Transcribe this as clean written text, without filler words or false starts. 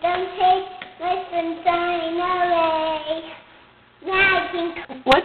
Don't take my sunshine away. Now I can... What